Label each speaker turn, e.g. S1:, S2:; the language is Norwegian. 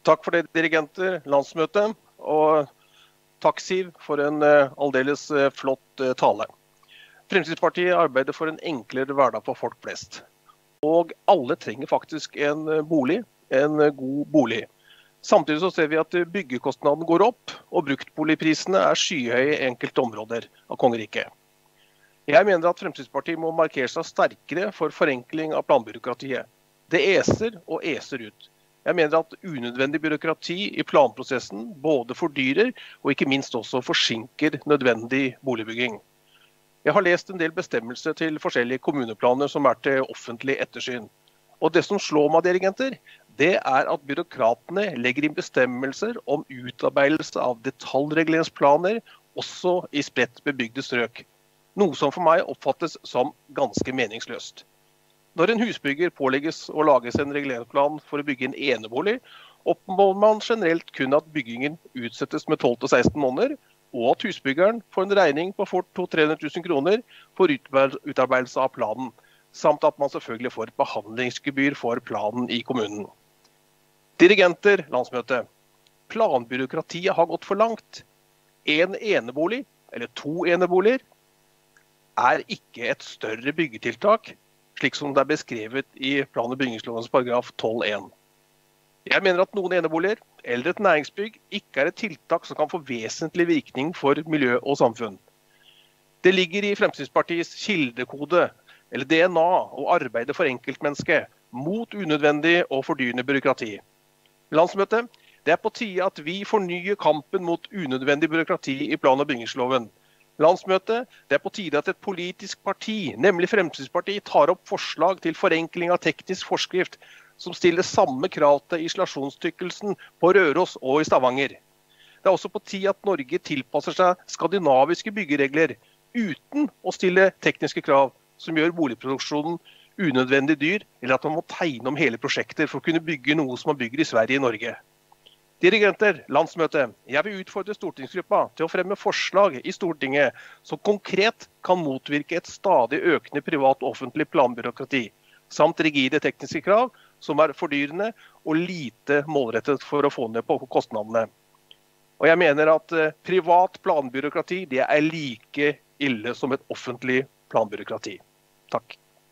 S1: Takk for det, dirigenter, landsmøte, og takk Siv for en aldeles flott tale. Fremskrittspartiet arbeider for en enklere hverdag for folk flest. Og alle trenger faktisk en bolig, en god bolig. Samtidig så ser vi at byggekostnaden går opp, og bruktboligprisene er skyhøye i enkelte områder av kongeriket. Jeg mener at Fremskrittspartiet må markere seg sterkere for forenkling av planbyråkratiet. Det eser og eser ut. Jeg mener at unødvendig byråkrati i planprosessen både fordyrer og ikke minst også forsinker nødvendig boligbygging. Jeg har lest en del bestemmelser til forskjellige kommuneplaner som er til offentlig ettersyn. Og det som slår meg, dirigenter, det er at byråkratene legger inn bestemmelser om utarbeidelse av detaljreguleringsplaner også i spredt bebygde strøk. Noe som for meg oppfattes som ganske meningsløst. Når en husbygger pålegges å lage en reguleringsplan for å bygge en enebolig, oppnår man generelt kun at byggingen utsettes med 12-16 måneder, og at husbyggeren får en regning på fort 200 000–300 000 kroner for utarbeidelse av planen, samt at man selvfølgelig får et behandlingsgebyr for planen i kommunen. Dirigenter, landsmøte. Planbyråkratiet har gått for langt. En enebolig, eller 2 eneboliger, er ikke et større byggetiltak, slik som det er beskrevet i plan- og bygningslovens paragraf 12.1. Jeg mener at noen eneboliger eller et næringsbygg ikke er et tiltak som kan få vesentlig virkning for miljø og samfunn. Det ligger i Fremskrittspartiets kildekode, eller DNA, å arbeide for enkeltmennesket mot unødvendig og fordyrende byråkrati. Landsmøte, det er på tide at vi fornyer kampen mot unødvendig byråkrati i plan- og bygningsloven. Landsmøte, det er på tide at et politisk parti, nemlig Fremskrittspartiet, tar opp forslag til forenkling av teknisk forskrift som stiller samme krav til isolasjonstykkelsen på Røros og i Stavanger. Det er også på tide at Norge tilpasser seg skandinaviske byggeregler uten å stille tekniske krav som gjør boligproduksjonen unødvendig dyr, eller at man må tegne om hele prosjekter for å kunne bygge noe som man bygger i Sverige i Norge. Dirigenter, landsmøte, jeg vil utfordre stortingsgruppa til å fremme forslag i Stortinget som konkret kan motvirke et stadig økende privat og offentlig planbyråkrati, samt rigide tekniske krav som er fordyrende og lite målrettet for å få ned på kostnadene. Og jeg mener at privat planbyråkrati det er like ille som et offentlig planbyråkrati. Takk.